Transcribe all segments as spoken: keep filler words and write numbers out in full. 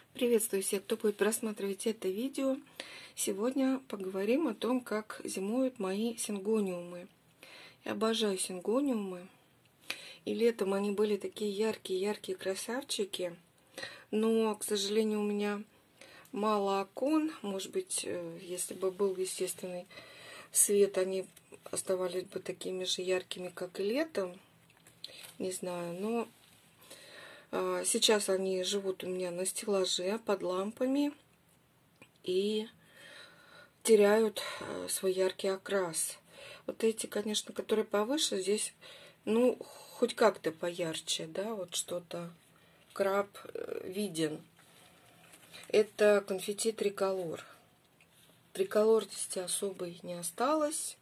Приветствую всех, кто будет просматривать это видео. Сегодня поговорим о том, как зимуют мои сингониумы. Я обожаю сингониумы. И летом они были такие яркие-яркие красавчики. Но, к сожалению, у меня мало окон. Может быть, если бы был естественный свет, они оставались бы такими же яркими, как и летом. Не знаю, но... Сейчас они живут у меня на стеллаже под лампами и теряют свой яркий окрас. Вот эти, конечно, которые повыше, здесь, ну, хоть как-то поярче, да, вот что-то, краб виден. Это конфетти триколор. Триколор здесь особый не осталось.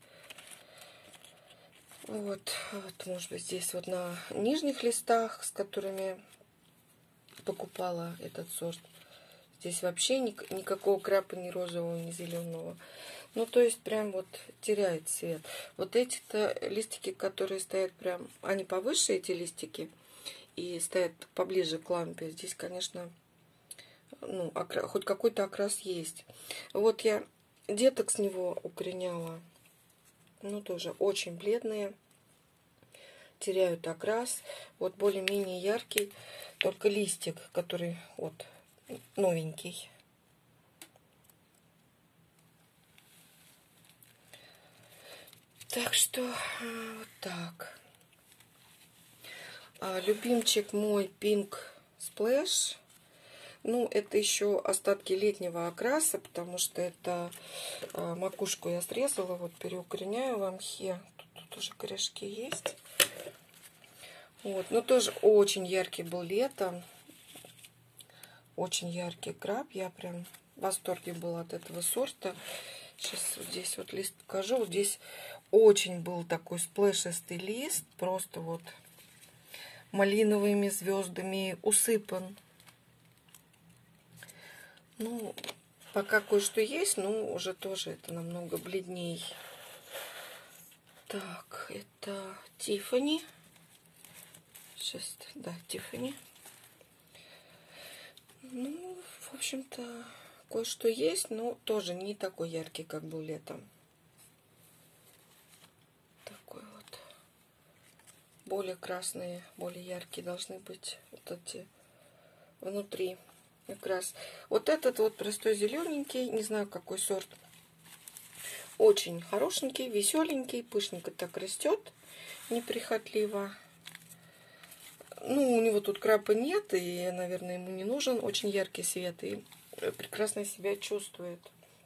Вот, вот, может быть, здесь вот на нижних листах, с которыми покупала этот сорт, здесь вообще ник никакого краба, ни розового, ни зеленого. Ну, то есть прям вот теряет цвет. Вот эти-то листики, которые стоят прям, они повыше, эти листики, и стоят поближе к лампе. Здесь, конечно, ну, окра... хоть какой-то окрас есть. Вот я деток с него укореняла. Ну, тоже очень бледные. Теряют окрас. Вот более-менее яркий. Только листик, который вот новенький. Так что вот так. А, любимчик мой Pink Splash. Ну, это еще остатки летнего окраса, потому что это а, макушку я срезала, вот переукореняю в мхе. Тут, тут тоже корешки есть. Вот, но тоже очень яркий был летом. Очень яркий краб. Я прям в восторге была от этого сорта. Сейчас вот здесь вот лист покажу. Вот здесь очень был такой сплэшистый лист. Просто вот малиновыми звездами усыпан. Ну, пока кое-что есть, но уже тоже это намного бледней. Так, это Тиффани. Сейчас, да, Тиффани. Ну, в общем-то, кое-что есть, но тоже не такой яркий, как был летом. Такой вот. Более красные, более яркие должны быть вот эти внутри. Как раз вот этот вот простой зелененький, не знаю какой сорт. Очень хорошенький, веселенький, пышненько так растет, неприхотливо. Ну, у него тут краба нет, и, наверное, ему не нужен очень яркий свет, и прекрасно себя чувствует.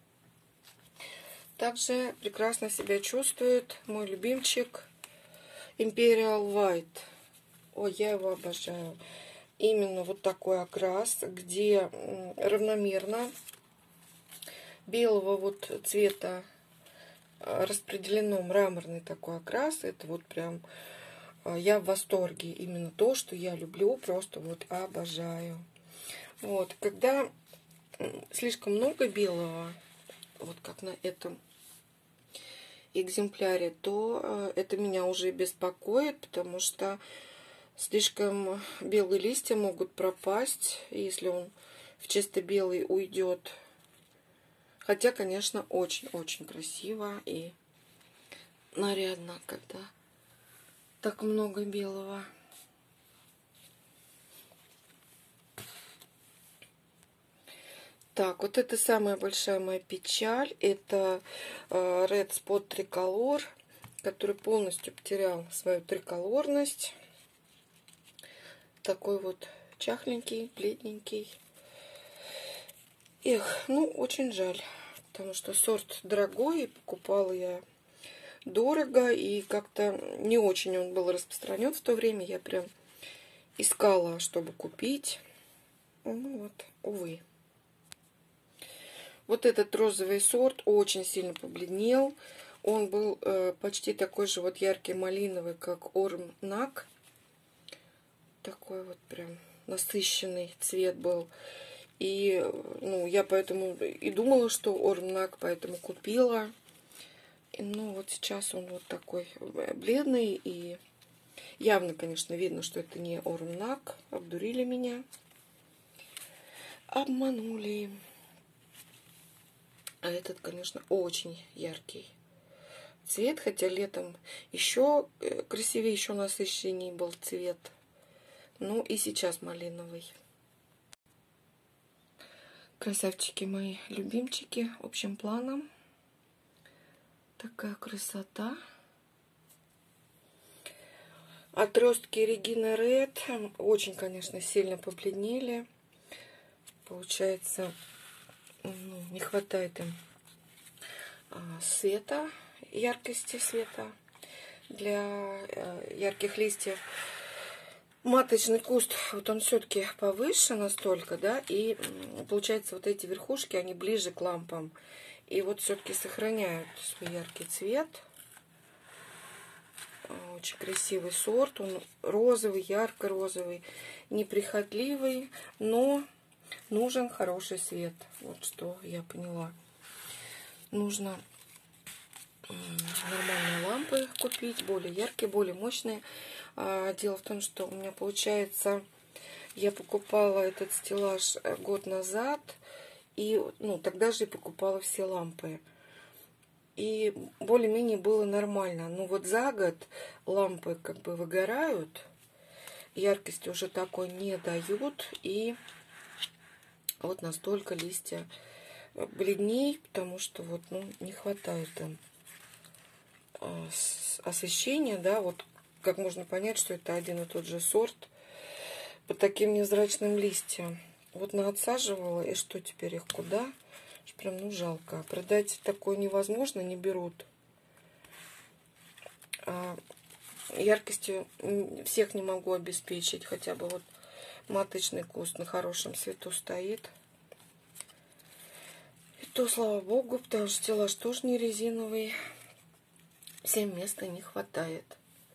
Также прекрасно себя чувствует мой любимчик Imperial White. Ой, я его обожаю. Именно вот такой окрас, где равномерно белого вот цвета распределено мраморный такой окрас. Это вот прям я в восторге. Именно то, что я люблю, просто вот обожаю. Вот, когда слишком много белого, вот как на этом экземпляре, то это меня уже беспокоит, потому что слишком белые листья могут пропасть, если он в чисто белый уйдет. Хотя, конечно, очень-очень красиво и нарядно, когда так много белого. Так, вот это самая большая моя печаль. Это Red Spot Tricolor, который полностью потерял свою триколорность. Такой вот чахленький, бледненький. Эх, ну, очень жаль, потому что сорт дорогой, покупала я дорого, и как-то не очень он был распространен в то время. Я прям искала, чтобы купить. Ну вот, увы. Вот этот розовый сорт очень сильно побледнел. Он был э, почти такой же вот яркий малиновый, как Orm Nag. Такой вот прям насыщенный цвет был. И, ну, я поэтому и думала, что Orm Nag, поэтому купила. И, ну, вот сейчас он вот такой бледный. И явно, конечно, видно, что это не Orm Nag. Обдурили меня. обманули. А этот, конечно, очень яркий цвет, хотя летом еще красивее, еще насыщеннее был цвет. Ну и сейчас малиновый. Красавчики мои, любимчики, общим планом. Такая красота. Отростки Regina Red очень, конечно, сильно побледнели. Получается, ну, не хватает им а, света, яркости света для а, ярких листьев. Маточный куст, вот он все-таки повыше настолько, да, и получается вот эти верхушки, они ближе к лампам. И вот все-таки сохраняют свой яркий цвет. Очень красивый сорт, он розовый, ярко-розовый, неприхотливый, но нужен хороший свет. Вот что я поняла. Нужно нормальные лампы купить, более яркие, более мощные. Дело в том, что у меня получается, я покупала этот стеллаж год назад, и ну, тогда же и покупала все лампы. И более-менее было нормально. Но вот за год лампы как бы выгорают, яркости уже такой не дают, и вот настолько листья бледней, потому что вот ну, не хватает им освещения, да, вот как можно понять, что это один и тот же сорт по таким невзрачным листьям. Вот наотсаживала, и что теперь их куда? Прям, ну, жалко. Продать такое невозможно, не берут. А яркостью всех не могу обеспечить. Хотя бы вот маточный куст на хорошем свету стоит. И то, слава богу, потому что стеллаж тоже не резиновый. Всем места не хватает.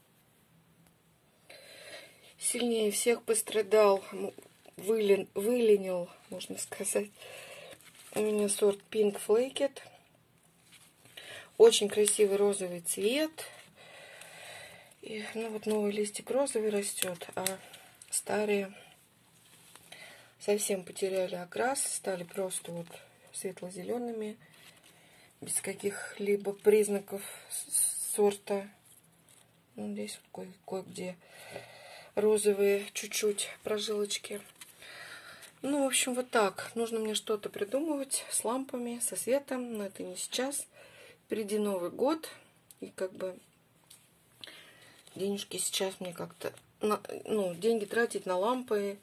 Сильнее всех пострадал, вылен, выленил, можно сказать, у меня сорт Pink Flaked. Очень красивый розовый цвет. И, ну вот новый листик розовый растет, а старые совсем потеряли окрас, стали просто вот светло-зелеными, без каких-либо признаков сорта. Ну, здесь вот кое-где розовые чуть-чуть прожилочки. Ну, в общем, вот так. Нужно мне что-то придумывать с лампами, со светом, но это не сейчас. Впереди Новый год, и как бы денежки сейчас мне как-то, ну, деньги тратить на лампы,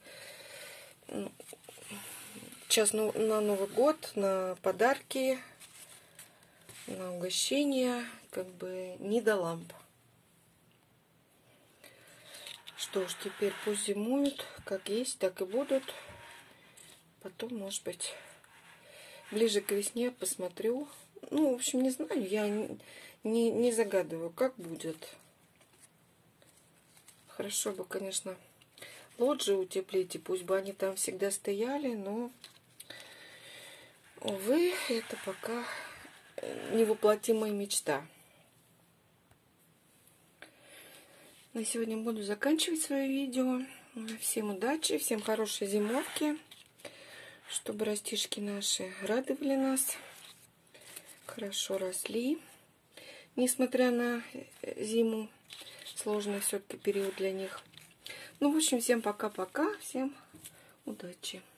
сейчас на Новый год, на подарки, на угощения, как бы не до ламп. Что ж, теперь пусть зимуют, как есть, так и будут. Потом, может быть, ближе к весне посмотрю. Ну, в общем, не знаю, я не, не, не загадываю, как будет. Хорошо бы, конечно, лоджии утеплить, и пусть бы они там всегда стояли, но, увы, это пока невоплотимая мечта. На сегодня буду заканчивать свое видео. Всем удачи, всем хорошей зимовки, чтобы растишки наши радовали нас, хорошо росли, несмотря на зиму. Сложный все-таки период для них. Ну, в общем, всем пока-пока, всем удачи.